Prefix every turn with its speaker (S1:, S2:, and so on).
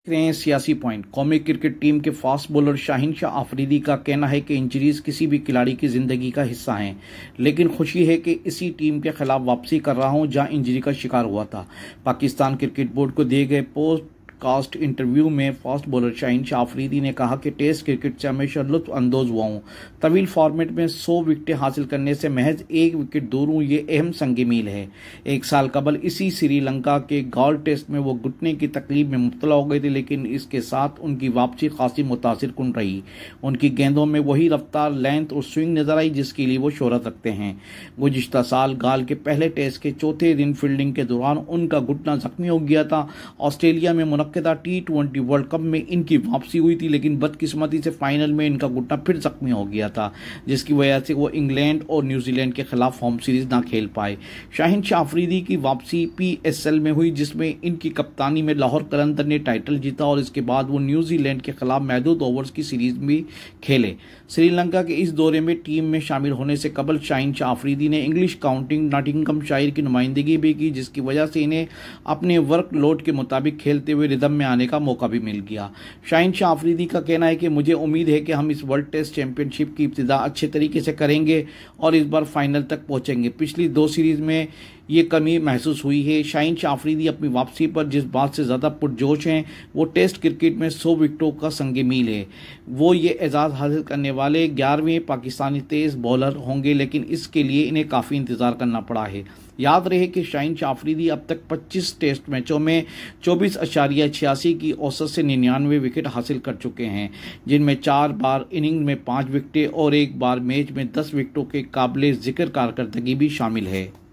S1: सियासी पॉइंट। कौमी cricket team के फास्ट बॉलर शाहीन शाह आफरीदी का कहना है कि इंजरीज किसी भी खिलाड़ी की जिंदगी का हिस्सा हैं, लेकिन खुशी है कि इसी टीम के खिलाफ वापसी कर रहा हूं जहां इंजरी का शिकार हुआ था। पाकिस्तान क्रिकेट बोर्ड को दिए गए पोस्टकास्ट इंटरव्यू में फास्ट बॉलर शाहीन शाह आफरीदी ने कहा कि टेस्ट क्रिकेट से हमेशा लुत्फ अंदोज हुआ हूं। तवील फॉर्मेट में 100 विकेटें हासिल करने से महज 1 विकेट दूर हूं, ये अहम संग मील है। 1 साल कबल इसी श्रीलंका के गॉल टेस्ट में वो घुटने की तकलीफ में मुब्तला हो गए थे, लेकिन इसके साथ उनकी वापसी खासी मुतासिर कुन रही। उनकी गेंदों में वही रफ्तार, लेंथ और स्विंग नजर आई जिसके लिए वो शोहरत रखते हैं। गुज़िश्ता साल गाल के पहले टेस्ट के चौथे दिन फील्डिंग के दौरान उनका घुटना जख्मी हो गया था। ऑस्ट्रेलिया में मुनक्किदा T20 वर्ल्ड कप में इनकी वापसी हुई थी, लेकिन बदकिस्मती से फाइनल में इनका घुटना फिर जख्मी हो गया था, जिसकी वजह से वो इंग्लैंड और न्यूजीलैंड के खिलाफ होम सीरीज ना खेल पाए। शाहीन शाह अफरीदी की वापसी PSL में हुई, जिसमें इनकी कप्तानी में लाहौर कलंदर ने टाइटल जीता और इसके बाद वो न्यूजीलैंड के खिलाफ महदूद ओवर्स की सीरीज भी खेले। श्रीलंका के इस दौरे में टीम में शामिल होने से कबल शाहीन शाह अफरीदी ने इंग्लिश काउंटिंग नॉटिंघमशायर की नुमाइंदगी भी की, जिसकी वजह से इन्हें अपने वर्कलोड के मुताबिक खेलते हुए रिदम में आने का मौका भी मिल गया। शाहीन शाह अफरीदी का कहना है कि मुझे उम्मीद है कि हम इस वर्ल्ड टेस्ट चैंपियनशिप की इब्तिदा अच्छे तरीके से करेंगे और इस बार फाइनल तक पहुंचेंगे। पिछली 2 सीरीज में ये कमी महसूस हुई है। शाहीन शाह अफरीदी अपनी वापसी पर जिस बात से ज़्यादा पुरजोश हैं वो टेस्ट क्रिकेट में 100 विकेटों का संग मील है। वो ये एजाज़ हासिल करने वाले 11वें पाकिस्तानी तेज़ बॉलर होंगे, लेकिन इसके लिए इन्हें काफ़ी इंतज़ार करना पड़ा है। याद रहे कि शाहीन शाह अफरीदी अब तक 25 टेस्ट मैचों में 24.86 की औसत से 99 विकेट हासिल कर चुके हैं, जिनमें 4 बार इनिंग में 5 विकेटें और 1 बार मैच में 10 विकेटों के काबिले जिक्र कारकर्दगी भी शामिल है।